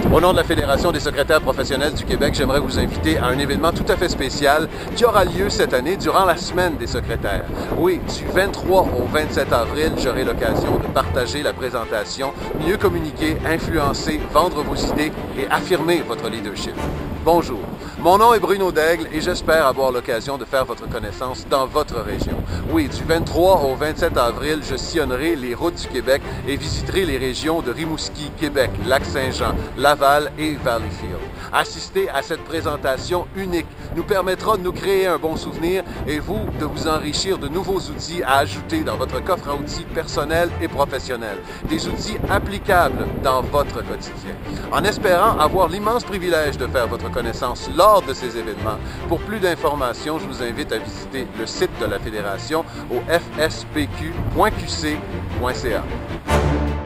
Au nom de la Fédération des secrétaires professionnels du Québec, j'aimerais vous inviter à un événement tout à fait spécial qui aura lieu cette année durant la semaine des secrétaires. Oui, du 23 au 27 avril, j'aurai l'occasion de partager la présentation, mieux communiquer, influencer, vendre vos idées et affirmer votre leadership. Bonjour, mon nom est Bruno Daigle et j'espère avoir l'occasion de faire votre connaissance dans votre région. Oui, du 23 au 27 avril, je sillonnerai les routes du Québec et visiterai les régions de Rimouski, Québec, Lac-Saint-Jean, Laval et Valleyfield. Assister à cette présentation unique nous permettra de nous créer un bon souvenir et vous de vous enrichir de nouveaux outils à ajouter dans votre coffre à outils personnel et professionnel. Des outils applicables dans votre quotidien. En espérant avoir l'immense privilège de faire votre connaissance lors de ces événements, pour plus d'informations, je vous invite à visiter le site de la Fédération au fspq.qc.ca.